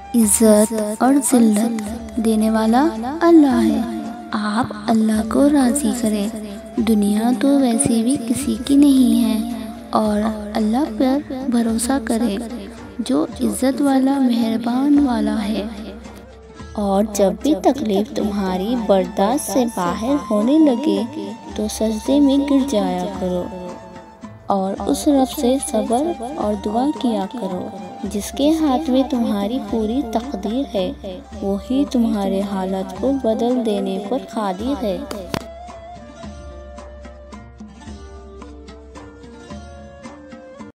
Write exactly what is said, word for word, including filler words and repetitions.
इज़्ज़त और ज़िल्लत देने वाला अल्लाह है। आप अल्लाह को राज़ी करें। दुनिया तो वैसे भी किसी की नहीं है और अल्लाह पर भरोसा करें जो इज़्ज़त वाला मेहरबान वाला है। और जब भी तकलीफ़ तुम्हारी बर्दाश्त से बाहर होने लगे तो सजदे में गिर जाया करो और उस रब से सब्र और दुआ किया करो जिसके हाथ में तुम्हारी पूरी तकदीर है। वही तुम्हारे हालत को बदल देने पर कादिर है।